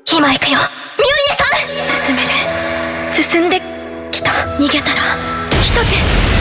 今行くよ、ミオリネさん。進める。進んできた。逃げたら一つ。